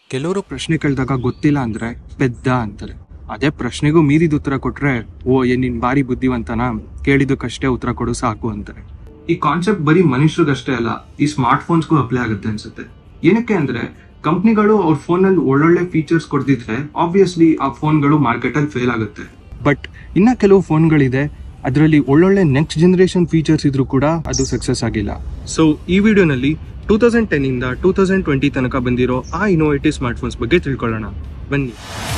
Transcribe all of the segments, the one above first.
ಕೆಲವರು ಪ್ರಶ್ನೆ ಕೇಳಿದಾಗ ಗೊತ್ತಿಲ್ಲ ಅಂದ್ರೆ ಪೆದ್ದ ಅಂತಾರೆ. ಅದೇ ಪ್ರಶ್ನೆಗೂ ಮೀರಿದ ಉತ್ತರ ಕೊಟ್ರೆ ಓ ನಿನ್ ಬಾರಿ ಬುದ್ಧಿವಂತನ, ಕೇಳಿದಕ್ಕಷ್ಟೇ ಉತ್ತರ ಕೊಡು ಸಾಕು ಅಂತಾರೆ. ಈ ಕಾನ್ಸೆಪ್ಟ್ ಬರೀ ಮನುಷ್ಯರಿಗಷ್ಟೇ ಅಲ್ಲ, ಈ ಸ್ಮಾರ್ಟ್ ಫೋನ್ಸ್ಗೂ ಅಪ್ಲೈ ಆಗುತ್ತೆ ಅನ್ಸುತ್ತೆ. ಏನಕ್ಕೆ ಅಂದ್ರೆ ಕಂಪ್ನಿಗಳು ಅವ್ರ ಫೋನಲ್ಲಿ ಒಳ್ಳೊಳ್ಳೆ ಫೀಚರ್ಸ್ ಕೊಡ್ತಿದ್ರೆ ಆಬ್ವಿಯಸ್ಲಿ ಆ ಫೋನ್ಗಳು ಮಾರ್ಕೆಟ್ ಅಲ್ಲಿ ಫೇಲ್ ಆಗುತ್ತೆ. ಬಟ್ ಇನ್ನ ಕೆಲವು ಫೋನ್ಗಳಿದೆ, ಅದರಲ್ಲಿ ಒಳ್ಳೊಳ್ಳೆ ನೆಕ್ಸ್ಟ್ ಜನರೇಷನ್ ಫೀಚರ್ಸ್ ಇದ್ರೂ ಕೂಡ ಅದು ಸಕ್ಸಸ್ ಆಗಿಲ್ಲ. ಸೊ ಈ ವಿಡಿಯೋನಲ್ಲಿ 2010 ಇಂದ 2020 ತನಕ ಬಂದಿರೋ ಆ ಇನೋವೇಟಿವ್ ಸ್ಮಾರ್ಟ್ ಫೋನ್ಸ್ ಬಗ್ಗೆ ತಿಳ್ಕೊಳ್ಳೋಣ ಬನ್ನಿ.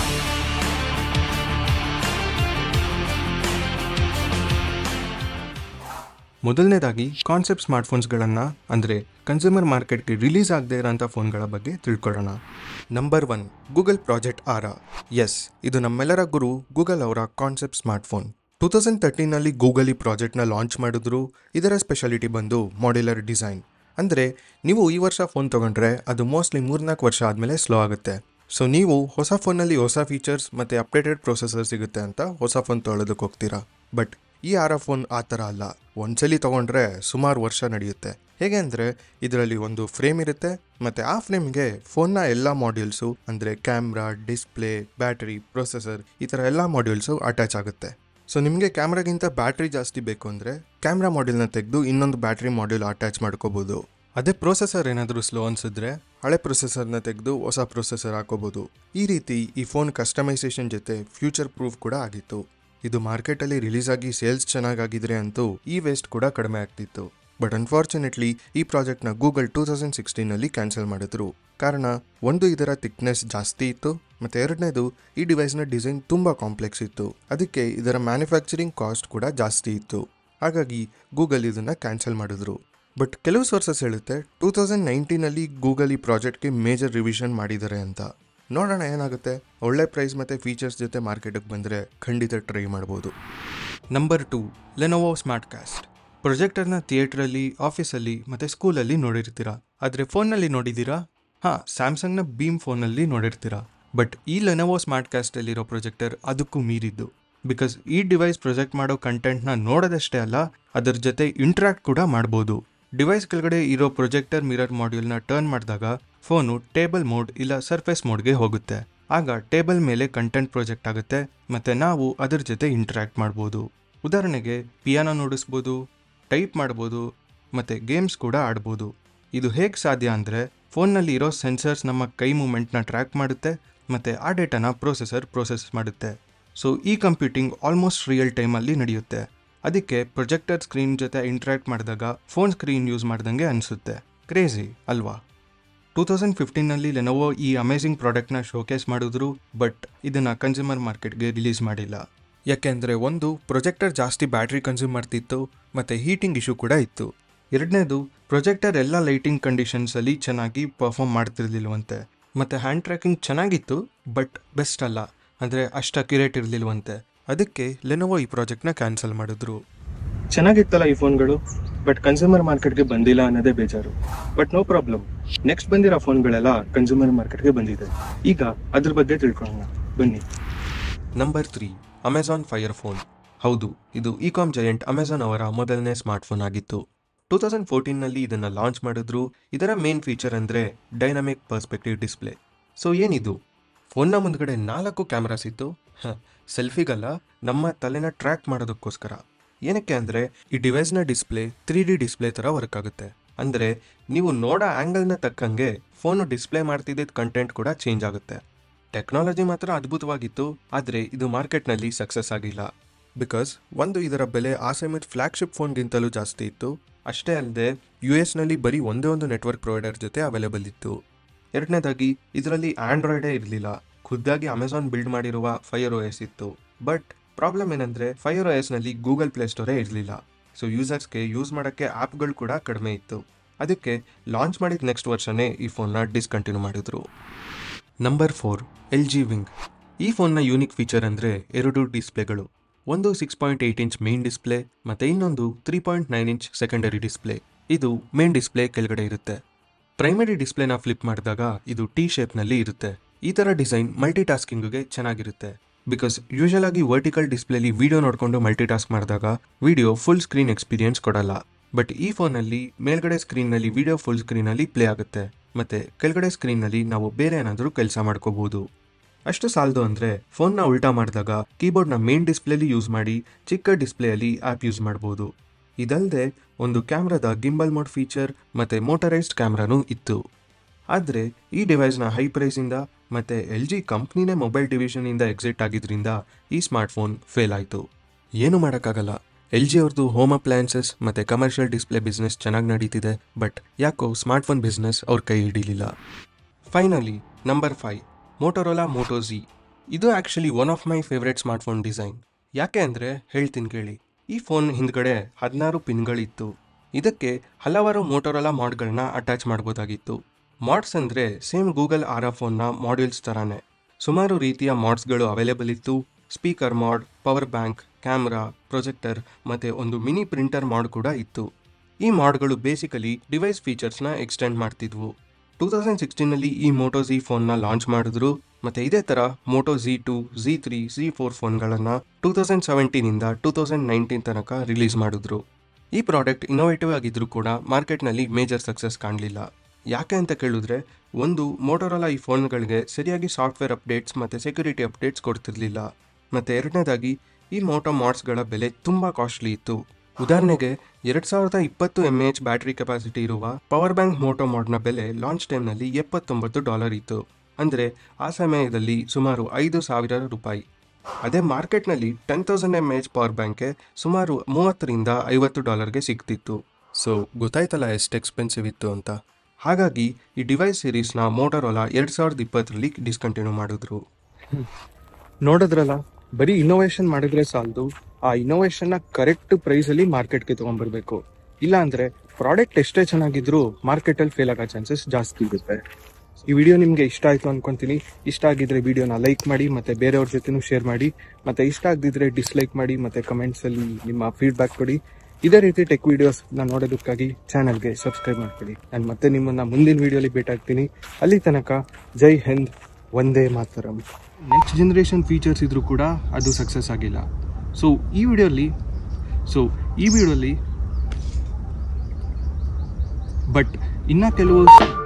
ಮೊದಲನೇದಾಗಿ ಕಾನ್ಸೆಪ್ಟ್ ಸ್ಮಾರ್ಟ್ ಫೋನ್ಸ್ಗಳನ್ನು ಅಂದರೆ ಕನ್ಸ್ಯೂಮರ್ ಮಾರ್ಕೆಟ್ಗೆ ರಿಲೀಸ್ ಆಗದೆ ಇರೋಂಥ ಫೋನ್ಗಳ ಬಗ್ಗೆ ತಿಳ್ಕೊಳ್ಳೋಣ. Number 1, Google project Ara. Yes, ಇದು ನಮ್ಮೆಲ್ಲರ ಗುರು ಗೂಗಲ್ ಅವರ ಕಾನ್ಸೆಪ್ಟ್ ಸ್ಮಾರ್ಟ್ ಫೋನ್. 2013ನಲ್ಲಿ ಗೂಗಲ್ ಈ ಪ್ರಾಜೆಕ್ಟ್ನ ಲಾಂಚ್ ಮಾಡಿದ್ರು. ಇದರ ಸ್ಪೆಷಾಲಿಟಿ ಬಂದು ಮಾಡ್ಯುಲರ್ ಡಿಸೈನ್. ಅಂದರೆ ನೀವು ಈ ವರ್ಷ ಫೋನ್ ತೊಗೊಂಡ್ರೆ ಅದು ಮೋಸ್ಟ್ಲಿ 3-4 ವರ್ಷ ಆದಮೇಲೆ ಸ್ಲೋ ಆಗುತ್ತೆ. ಸೊ ನೀವು ಹೊಸ ಫೋನಲ್ಲಿ ಹೊಸ ಫೀಚರ್ಸ್ ಮತ್ತು ಅಪ್ಡೇಟೆಡ್ ಪ್ರೊಸೆಸರ್ ಸಿಗುತ್ತೆ ಅಂತ ಹೊಸ ಫೋನ್ ತೊಗೊಳೋದಕ್ಕೆ ಹೋಗ್ತೀರಾ. ಬಟ್ ಈ ಆರಾ ಫೋನ್ ಆ ಥರ ಅಲ್ಲ. ಒಂದ್ಸಲಿ ತೊಗೊಂಡ್ರೆ ಸುಮಾರು ವರ್ಷ ನಡೆಯುತ್ತೆ. ಹೇಗೆ ಅಂದರೆ ಇದರಲ್ಲಿ ಒಂದು ಫ್ರೇಮ್ ಇರುತ್ತೆ ಮತ್ತು ಆ ಫ್ರೇಮ್ಗೆ ಫೋನ್ನ ಎಲ್ಲ ಮಾಡ್ಯೂಲ್ಸು ಅಂದರೆ ಕ್ಯಾಮ್ರಾ, ಡಿಸ್ಪ್ಲೇ, ಬ್ಯಾಟರಿ, ಪ್ರೊಸೆಸರ್ ಈ ಥರ ಎಲ್ಲ ಮಾಡ್ಯೂಲ್ಸು ಅಟ್ಯಾಚ್ ಆಗುತ್ತೆ. ಸೊ ನಿಮಗೆ ಕ್ಯಾಮ್ರಾಗಿಂತ ಬ್ಯಾಟ್ರಿ ಜಾಸ್ತಿ ಬೇಕು ಅಂದರೆ ಕ್ಯಾಮ್ರಾ ಮಾಡ್ಯೂಲ್ನ ತೆಗೆದು ಇನ್ನೊಂದು ಬ್ಯಾಟ್ರಿ ಮಾಡ್ಯೂಲ್ ಅಟ್ಯಾಚ್ ಮಾಡ್ಕೋಬೋದು. ಅದೇ ಪ್ರೊಸೆಸರ್ ಏನಾದರೂ ಸ್ಲೋ ಅನಿಸಿದ್ರೆ ಹಳೆ ಪ್ರೊಸೆಸರ್ನ ತೆಗೆದು ಹೊಸ ಪ್ರೊಸೆಸರ್ ಹಾಕೋಬೋದು. ಈ ರೀತಿ ಈ ಫೋನ್ ಕಸ್ಟಮೈಸೇಷನ್ ಜೊತೆ ಫ್ಯೂಚರ್ ಪ್ರೂಫ್ ಕೂಡ ಆಗಿತ್ತು. ಇದು ಮಾರ್ಕೆಟಲ್ಲಿ ರಿಲೀಸ್ ಆಗಿ ಸೇಲ್ಸ್ ಚೆನ್ನಾಗಿದ್ರೆ ಅಂತೂ ಈ ವೇಸ್ಟ್ ಕೂಡ ಕಡಿಮೆ ಆಗ್ತಿತ್ತು. ಬಟ್ ಅನ್ಫಾರ್ಚುನೇಟ್ಲಿ ಈ ಪ್ರಾಜೆಕ್ಟ್ನ ಗೂಗಲ್ 2016ನಲ್ಲಿ ಕ್ಯಾನ್ಸಲ್ ಮಾಡಿದ್ರು. ಕಾರಣ ಒಂದು, ಇದರ ಥಿಕ್ನೆಸ್ ಜಾಸ್ತಿ ಇತ್ತು, ಮತ್ತು ಎರಡನೇದು ಈ ಡಿವೈಸ್ನ ಡಿಸೈನ್ ತುಂಬ ಕಾಂಪ್ಲೆಕ್ಸ್ ಇತ್ತು. ಅದಕ್ಕೆ ಇದರ ಮ್ಯಾನುಫ್ಯಾಕ್ಚರಿಂಗ್ ಕಾಸ್ಟ್ ಕೂಡ ಜಾಸ್ತಿ ಇತ್ತು. ಹಾಗಾಗಿ ಗೂಗಲ್ ಇದನ್ನು ಕ್ಯಾನ್ಸಲ್ ಮಾಡಿದ್ರು. ಬಟ್ ಕೆಲವು ಸೋರ್ಸಸ್ ಹೇಳುತ್ತೆ 2019ನಲ್ಲಿ ಗೂಗಲ್ ಈ ಪ್ರಾಜೆಕ್ಟ್ಗೆ ಮೇಜರ್ ರಿವಿಷನ್ ಮಾಡಿದ್ದಾರೆ ಅಂತ. ನೋಡೋಣ ಏನಾಗುತ್ತೆ. ಒಳ್ಳೆ ಪ್ರೈಸ್ ಮತ್ತು ಫೀಚರ್ಸ್ ಜೊತೆ ಮಾರ್ಕೆಟಿಗೆ ಬಂದರೆ ಖಂಡಿತ ಟ್ರೈ ಮಾಡ್ಬೋದು. Number 2, Lenovo smart cast. ಪ್ರೊಜೆಕ್ಟರ್ನ ಥಿಯೇಟ್ರಲ್ಲಿ, ಆಫೀಸಲ್ಲಿ ಮತ್ತು ಸ್ಕೂಲಲ್ಲಿ ನೋಡಿರ್ತೀರಾ. ಆದರೆ ಫೋನಲ್ಲಿ ನೋಡಿದ್ದೀರಾ? ಹಾಂ, ಸ್ಯಾಮ್ಸಂಗ್ನ ಬೀಮ್ ಫೋನಲ್ಲಿ ನೋಡಿರ್ತೀರಾ. ಬಟ್ ಈ ಲೆನೋವೋ ಸ್ಮಾರ್ಟ್ ಕಾಸ್ಟಲ್ಲಿರೋ ಪ್ರೊಜೆಕ್ಟರ್ ಅದಕ್ಕೂ ಮೀರಿದ್ದು. ಬಿಕಾಸ್ ಈ ಡಿವೈಸ್ ಪ್ರೊಜೆಕ್ಟ್ ಮಾಡೋ ಕಂಟೆಂಟ್ನ ನೋಡೋದಷ್ಟೇ ಅಲ್ಲ, ಅದರ ಜೊತೆ ಇಂಟ್ರಾಕ್ಟ್ ಕೂಡ ಮಾಡ್ಬೋದು. ಡಿವೈಸ್ ಕೆಳಗಡೆ ಇರೋ ಪ್ರೊಜೆಕ್ಟರ್ ಮಿರರ್ ಮಾಡ್ಯೂಲ್ನ ಟರ್ನ್ ಮಾಡಿದಾಗ ಫೋನು ಟೇಬಲ್ ಮೋಡ್ ಇಲ್ಲ ಸರ್ಫೇಸ್ ಮೋಡ್ಗೆ ಹೋಗುತ್ತೆ. ಆಗ ಟೇಬಲ್ ಮೇಲೆ ಕಂಟೆಂಟ್ ಪ್ರೊಜೆಕ್ಟ್ ಆಗುತ್ತೆ ಮತ್ತು ನಾವು ಅದರ ಜೊತೆ ಇಂಟ್ರಾಕ್ಟ್ ಮಾಡ್ಬೋದು. ಉದಾಹರಣೆಗೆ ಪಿಯಾನೋ ನುಡಿಸ್ಬೋದು, ಟೈಪ್ ಮಾಡ್ಬೋದು ಮತ್ತು ಗೇಮ್ಸ್ ಕೂಡ ಆಡ್ಬೋದು. ಇದು ಹೇಗೆ ಸಾಧ್ಯ ಅಂದರೆ ಫೋನ್ನಲ್ಲಿ ಇರೋ ಸೆನ್ಸರ್ಸ್ ನಮ್ಮ ಕೈ ಮೂಮೆಂಟ್ನ ಟ್ರ್ಯಾಕ್ ಮಾಡುತ್ತೆ ಮತ್ತು ಆ ಡೇಟಾನ ಪ್ರೊಸೆಸ್ ಮಾಡುತ್ತೆ. ಸೊ ಈ ಕಂಪ್ಯೂಟಿಂಗ್ ಆಲ್ಮೋಸ್ಟ್ ರಿಯಲ್ ಟೈಮಲ್ಲಿ ನಡೆಯುತ್ತೆ. ಅದಕ್ಕೆ ಪ್ರೊಜೆಕ್ಟರ್ ಸ್ಕ್ರೀನ್ ಜೊತೆ ಇಂಟ್ರಾಕ್ಟ್ ಮಾಡಿದಾಗ ಫೋನ್ ಸ್ಕ್ರೀನ್ ಯೂಸ್ ಮಾಡ್ದಂಗೆ ಅನಿಸುತ್ತೆ. ಕ್ರೇಜಿ ಅಲ್ವಾ? 2015ನಲ್ಲಿ ಲೆನೋವೋ ಈ ಅಮೇಝಿಂಗ್ ಪ್ರಾಡಕ್ಟ್ನ ಶೋಕೇಸ್ ಮಾಡಿದ್ರು. ಬಟ್ ಇದನ್ನು ಕನ್ಸ್ಯೂಮರ್ ಮಾರ್ಕೆಟ್ಗೆ ರಿಲೀಸ್ ಮಾಡಿಲ್ಲ. ಯಾಕೆಂದರೆ ಒಂದು, ಪ್ರೊಜೆಕ್ಟರ್ ಜಾಸ್ತಿ ಬ್ಯಾಟ್ರಿ ಕನ್ಸ್ಯೂಮ್ ಮಾಡ್ತಿತ್ತು ಮತ್ತು ಹೀಟಿಂಗ್ ಇಶ್ಯೂ ಕೂಡ ಇತ್ತು. ಎರಡನೇದು, ಪ್ರೊಜೆಕ್ಟರ್ ಎಲ್ಲ ಲೈಟಿಂಗ್ ಕಂಡೀಷನ್ಸಲ್ಲಿ ಚೆನ್ನಾಗಿ ಪರ್ಫಾರ್ಮ್ ಮಾಡ್ತಿರ್ಲಿಲ್ವಂತೆ. ಮತ್ತು ಹ್ಯಾಂಡ್ ಟ್ರ್ಯಾಕಿಂಗ್ ಚೆನ್ನಾಗಿತ್ತು, ಬಟ್ ಬೆಸ್ಟ್ ಅಲ್ಲ, ಅಂದರೆ ಅಷ್ಟು ಅಕ್ಯುರೇಟ್ ಇರಲಿಲ್ವಂತೆ. ಅದಕ್ಕೆ ಲೆನೋವೋ ಈ ಪ್ರಾಜೆಕ್ಟ್ನ ಕ್ಯಾನ್ಸಲ್ ಮಾಡಿದ್ರು. ಚೆನ್ನಾಗಿತ್ತಲ್ಲ ಈ ಫೋನ್ಗಳು, ಬಟ್ ಕನ್ಸ್ಯೂಮರ್ ಮಾರ್ಕೆಟ್ಗೆ ಬಂದಿಲ್ಲ ಅನ್ನೋದೇ ಬೇಜಾರು. ಬಟ್ ನೋ ಪ್ರಾಬ್ಲಮ್, ನೆಕ್ಸ್ಟ್ ಬಂದಿರೋ ಫೋನ್ಗಳೆಲ್ಲ ಕನ್ಸ್ಯೂಮರ್ ಮಾರ್ಕೆಟ್ಗೆ ಬಂದಿದೆ. ಈಗ ಅದ್ರ ಬಗ್ಗೆ ತಿಳ್ಕೊಳ್ಳೋಣ ಬನ್ನಿ. Number 3, Amazon fire phone. ಹೌದು, ಇದು ಇಕಾಮ್ ಜಯಂಟ್ ಅಮೆಜಾನ್ ಅವರ ಮೊದಲನೇ ಸ್ಮಾರ್ಟ್ಫೋನ್ ಆಗಿತ್ತು. 2014ನಲ್ಲಿ ಇದನ್ನು ಲಾಂಚ್ ಮಾಡಿದ್ರು. ಇದರ ಮೇನ್ ಫೀಚರ್ ಅಂದರೆ ಡೈನಾಮಿಕ್ ಪರ್ಸ್ಪೆಕ್ಟಿವ್ ಡಿಸ್ಪ್ಲೇ. ಸೊ ಏನಿದು? ಫೋನ್ನ ಮುಂದ್ಗಡೆ 4 ಕ್ಯಾಮ್ರಾಸ್ ಇತ್ತು. ಸೆಲ್ಫಿಗಲ್ಲ, ನಮ್ಮ ತಲೆನ ಟ್ರ್ಯಾಕ್ ಮಾಡೋದಕ್ಕೋಸ್ಕರ. ಏನಕ್ಕೆ ಅಂದರೆ ಈ ಡಿವೈಸ್ನ ಡಿಸ್ಪ್ಲೇ 3D ಡಿಸ್ಪ್ಲೇ ಥರ ವರ್ಕ್ ಆಗುತ್ತೆ. ಅಂದರೆ ನೀವು ನೋಡೋ ಆ್ಯಂಗಲ್ನ ತಕ್ಕಂಗೆ ಫೋನು ಡಿಸ್ಪ್ಲೇ ಮಾಡ್ತಿದ್ದ ಕಂಟೆಂಟ್ ಕೂಡ ಚೇಂಜ್ ಆಗುತ್ತೆ. ಟೆಕ್ನಾಲಜಿ ಮಾತ್ರ ಅದ್ಭುತವಾಗಿತ್ತು, ಆದರೆ ಇದು ಮಾರ್ಕೆಟ್ನಲ್ಲಿ ಸಕ್ಸಸ್ ಆಗಿಲ್ಲ. ಬಿಕಾಸ್ ಒಂದು, ಇದರ ಬೆಲೆ ಆಸೆಮಿಟ್ ಫ್ಲ್ಯಾಗ್ಶಿಪ್ ಫೋನ್ಗಿಂತಲೂ ಜಾಸ್ತಿ ಇತ್ತು. ಅಷ್ಟೇ ಅಲ್ಲದೆ US ನಲ್ಲಿ ಬರೀ ಒಂದೇ ಒಂದು ನೆಟ್ವರ್ಕ್ ಪ್ರೊವೈಡರ್ ಜೊತೆ ಅವೈಲೇಬಲ್ ಇತ್ತು. ಎರಡನೇದಾಗಿ ಇದರಲ್ಲಿ ಆಂಡ್ರಾಯ್ಡೇ ಇರಲಿಲ್ಲ. ಖುದ್ದಾಗಿ ಅಮೆಜಾನ್ ಬಿಲ್ಡ್ ಮಾಡಿರುವ ಫೈರ್ OS ಇತ್ತು. ಬಟ್ ಪ್ರಾಬ್ಲಮ್ ಏನಂದರೆ ಫೈರ್ OSನಲ್ಲಿ ಗೂಗಲ್ ಪ್ಲೇಸ್ಟೋರೇ ಇರಲಿಲ್ಲ. ಸೊ ಯೂಸರ್ಸ್ಗೆ ಯೂಸ್ ಮಾಡೋಕ್ಕೆ ಆ್ಯಪ್ಗಳು ಕೂಡ ಕಡಿಮೆ ಇತ್ತು. ಅದಕ್ಕೆ ಲಾಂಚ್ ಮಾಡಿದ ನೆಕ್ಸ್ಟ್ ವರ್ಷನೇ ಈ ಫೋನ್ನ ಡಿಸ್ಕಂಟಿನ್ಯೂ ಮಾಡಿದ್ರು. Number 4, LG wing. ಈ ಫೋನ್ನ ಯೂನಿಕ್ ಫೀಚರ್ ಅಂದರೆ 2 ಡಿಸ್ಪ್ಲೇಗಳು. ಒಂದು 6.8 ಇಂಚ್ ಮೇನ್ ಡಿಸ್ಪ್ಲೇ ಮತ್ತು ಇನ್ನೊಂದು 3.9 ಇಂಚ್ ಸೆಕೆಂಡರಿ ಡಿಸ್ಪ್ಲೇ. ಇದು ಮೇನ್ ಡಿಸ್ಪ್ಲೇ ಕೆಳಗಡೆ ಇರುತ್ತೆ. ಪ್ರೈಮರಿ ಡಿಸ್ಪ್ಲೇನ ಫ್ಲಿಪ್ ಮಾಡಿದಾಗ ಇದು T ಶೇಪ್ನಲ್ಲಿ ಇರುತ್ತೆ. ಈ ಥರ ಡಿಸೈನ್ ಮಲ್ಟಿ ಟಾಸ್ಕಿಂಗ್ಗೆ ಚೆನ್ನಾಗಿರುತ್ತೆ. ಬಿಕಾಸ್ ಯೂಶಲ್ ಆಗಿ ವರ್ಟಿಕಲ್ ಡಿಸ್ಪ್ಲೇಲಿ ವಿಡಿಯೋ ನೋಡಿಕೊಂಡು ಮಲ್ಟಿ ಟಾಸ್ಕ್ ಮಾಡಿದಾಗ ವಿಡಿಯೋ ಫುಲ್ ಸ್ಕ್ರೀನ್ ಎಕ್ಸ್ಪೀರಿಯನ್ಸ್ ಕೊಡಲ್ಲ. ಬಟ್ ಈ ಫೋನಲ್ಲಿ ಮೇಲ್ಗಡೆ ಸ್ಕ್ರೀನ್ನಲ್ಲಿ ವಿಡಿಯೋ ಫುಲ್ ಸ್ಕ್ರೀನಲ್ಲಿ ಪ್ಲೇ ಆಗುತ್ತೆ. ಮತ್ತು ಕೆಳಗಡೆ ಸ್ಕ್ರೀನ್ನಲ್ಲಿ ನಾವು ಬೇರೆ ಏನಾದರೂ ಕೆಲಸ ಮಾಡ್ಕೋಬೋದು. ಅಷ್ಟು ಸಾಲದು ಅಂದರೆ ಫೋನ್ನ ಉಲ್ಟಾ ಮಾಡಿದಾಗ ಕೀಬೋರ್ಡ್ನ ಮೇನ್ ಡಿಸ್ಪ್ಲೇಲಿ ಯೂಸ್ ಮಾಡಿ ಚಿಕ್ಕ ಡಿಸ್ಪ್ಲೇಯಲ್ಲಿ ಆ್ಯಪ್ ಯೂಸ್ ಮಾಡ್ಬೋದು. ಇದಲ್ಲದೆ ಒಂದು ಕ್ಯಾಮ್ರಾದ ಗಿಂಬಲ್ ಮೋಡ್ ಫೀಚರ್ ಮತ್ತು ಮೋಟರೈಸ್ಡ್ ಕ್ಯಾಮ್ರಾನೂ ಇತ್ತು. ಆದರೆ ಈ ಡಿವೈಸ್ನ ಹೈ ಪ್ರೈಸಿಂದ ಮತ್ತು LG ಕಂಪ್ನಿನೇ ಮೊಬೈಲ್ ಡಿವಿಷನಿಂದ ಎಕ್ಸಿಟ್ ಆಗಿದ್ದರಿಂದ ಈ ಸ್ಮಾರ್ಟ್ಫೋನ್ ಫೇಲ್ ಆಯಿತು. ಏನು ಮಾಡೋಕ್ಕಾಗಲ್ಲ, LG ಅವ್ರದ್ದು ಹೋಮ್ ಅಪ್ಲಯನ್ಸಸ್ ಮತ್ತು ಕಮರ್ಷಿಯಲ್ ಡಿಸ್ಪ್ಲೇ ಬಿಸ್ನೆಸ್ ಚೆನ್ನಾಗಿ ನಡೀತಿದೆ, ಬಟ್ ಯಾಕೋ ಸ್ಮಾರ್ಟ್ಫೋನ್ ಬಿಸ್ನೆಸ್ ಅವ್ರ ಕೈ ಹಿಡಿಲಿಲ್ಲ. Finally number 5 Motorola Moto Z. ಇದು actually one of my favourite smartphone design. ಯಾಕೆ ಅಂದರೆ ಹೇಳ್ತೀನಿ ಕೇಳಿ. ಈ ಫೋನ್ ಹಿಂದ್ಗಡೆ 16 ಪಿನ್ಗಳಿತ್ತು. ಇದಕ್ಕೆ ಹಲವಾರು ಮೋಟೋರೋಲಾ ಮಾಡ್ಗಳನ್ನ ಅಟ್ಯಾಚ್ ಮಾಡ್ಬೋದಾಗಿತ್ತು. ಮಾಡ್ಸ್ ಅಂದರೆ ಸೇಮ್ ಗೂಗಲ್ ಆರಾ ಫೋನ್ನ ಮಾಡ್ಯೂಲ್ಸ್ ಥರನೇ. ಸುಮಾರು ರೀತಿಯ ಮಾಡ್ಸ್ಗಳು ಅವೈಲೇಬಲ್ ಇತ್ತು. Speaker mod, power bank, camera, projector ಮತ್ತು ಒಂದು ಮಿನಿ ಪ್ರಿಂಟರ್ ಮಾಡ್ ಕೂಡ ಇತ್ತು. ಈ ಮಾಡ್ಗಳು ಬೇಸಿಕಲಿ ಡಿವೈಸ್ ಫೀಚರ್ಸ್ನ ಎಕ್ಸ್ಟೆಂಡ್ ಮಾಡ್ತಿದ್ವು. 2016ನಲ್ಲಿ ಈ ಮೋಟೋ Z ಫೋನ್ನ ಲಾಂಚ್ ಮಾಡಿದ್ರು ಮತ್ತು ಇದೇ ಥರ ಮೋಟೋ Z2, Z3, Z4 ಫೋನ್ಗಳನ್ನು 2017ಇಂದ 2019 ತನಕ ರಿಲೀಸ್ ಮಾಡಿದ್ರು. ಈ ಪ್ರಾಡಕ್ಟ್ ಇನ್ನೋವೇಟಿವ್ ಆಗಿದ್ರೂ ಕೂಡ ಮಾರ್ಕೆಟ್ನಲ್ಲಿ ಮೇಜರ್ ಸಕ್ಸಸ್ ಕಾಣಲಿಲ್ಲ. ಯಾಕೆ ಅಂತ ಕೇಳಿದ್ರೆ, ಒಂದು ಮೋಟೋರೋಲಾ ಈ ಫೋನ್ಗಳಿಗೆ ಸರಿಯಾಗಿ ಸಾಫ್ಟ್ವೇರ್ ಅಪ್ಡೇಟ್ಸ್ ಮತ್ತು ಸೆಕ್ಯೂರಿಟಿ ಅಪ್ಡೇಟ್ಸ್ ಕೊಡ್ತಿರ್ಲಿಲ್ಲ. ಮತ್ತು ಎರಡನೇದಾಗಿ ಈ ಮೋಟೋ ಮಾಡ್ಸ್ಗಳ ಬೆಲೆ ತುಂಬ ಕಾಸ್ಟ್ಲಿ ಇತ್ತು. ಉದಾಹರಣೆಗೆ 2020 mAh ಬ್ಯಾಟರಿ ಕೆಪಾಸಿಟಿ ಇರುವ ಪವರ್ ಬ್ಯಾಂಕ್ ಮೋಟೋ ಮಾಡ್ನ ಬೆಲೆ ಲಾಂಚ್ ಟೈಮ್ನಲ್ಲಿ $79 ಇತ್ತು. ಅಂದರೆ ಆ ಸಮಯದಲ್ಲಿ ಸುಮಾರು $5,000. ಅದೇ ಮಾರ್ಕೆಟ್ನಲ್ಲಿ 10,000 mAh ಪವರ್ ಬ್ಯಾಂಕ್ಗೆ ಸುಮಾರು $30ರಿಂದ $50ಗೆ ಸಿಗ್ತಿತ್ತು. ಸೊ ಗೊತ್ತಾಯ್ತಲ್ಲ ಎಷ್ಟು ಎಕ್ಸ್ಪೆನ್ಸಿವ್ ಇತ್ತು ಅಂತ. ಹಾಗಾಗಿ ಈ ಡಿವೈಸ್ ಸೀರೀಸ್ನ ಮೋಟೋರೋಲಾ 2020ರಲ್ಲಿ ಡಿಸ್ಕಂಟಿನ್ಯೂ ಮಾಡಿದ್ರು. ನೋಡಿದ್ರಲ್ಲ, ಬರೀ ಇನ್ನೋವೇಷನ್ ಮಾಡಿದ್ರೆ ಸಾಲದು, ಆ ಇನ್ನೋವೇಷನ್ನ ಕರೆಕ್ಟ್ ಪ್ರೈಸಲ್ಲಿ ಮಾರ್ಕೆಟ್ಗೆ ತೊಗೊಂಡ್ಬರ್ಬೇಕು. ಇಲ್ಲಾಂದರೆ ಪ್ರಾಡಕ್ಟ್ ಎಷ್ಟೇ ಚೆನ್ನಾಗಿದ್ರೂ ಮಾರ್ಕೆಟಲ್ಲಿ ಫೇಲ್ ಆಗೋ ಚಾನ್ಸಸ್ ಜಾಸ್ತಿ ಇರುತ್ತೆ. ಈ ವಿಡಿಯೋ ನಿಮಗೆ ಇಷ್ಟ ಆಯಿತು ಅಂದ್ಕೊತೀನಿ. ಇಷ್ಟ ಆಗಿದ್ರೆ ವಿಡಿಯೋನ ಲೈಕ್ ಮಾಡಿ ಮತ್ತು ಬೇರೆಯವ್ರ ಜೊತೆನೂ ಶೇರ್ ಮಾಡಿ. ಮತ್ತು ಇಷ್ಟ ಆಗದಿದ್ದರೆ ಡಿಸ್ಲೈಕ್ ಮಾಡಿ ಮತ್ತು ಕಮೆಂಟ್ಸಲ್ಲಿ ನಿಮ್ಮ ಫೀಡ್ಬ್ಯಾಕ್ ಕೊಡಿ. ಇದೇ ರೀತಿ ಟೆಕ್ ವಿಡಿಯೋಸ್ನ ನೋಡೋದಕ್ಕಾಗಿ ಚಾನಲ್ಗೆ ಸಬ್ಸ್ಕ್ರೈಬ್ ಮಾಡ್ಕೊಳ್ಳಿ. ನಾನು ಮತ್ತೆ ನಿಮ್ಮನ್ನು ಮುಂದಿನ ವಿಡಿಯೋಲಿ ಭೇಟಿ ಆಗ್ತೀನಿ. ಅಲ್ಲಿ ತನಕ ಜೈ Hind, Vande Mataram. Next generation features ಇದ್ರೂ ಕೂಡ ಅದು ಸಕ್ಸಸ್ ಆಗಿಲ್ಲ. ಸೊ ಈ ವಿಡಿಯೋಲಿ ಬಟ್ ಇನ್ನೂ ಕೆಲವು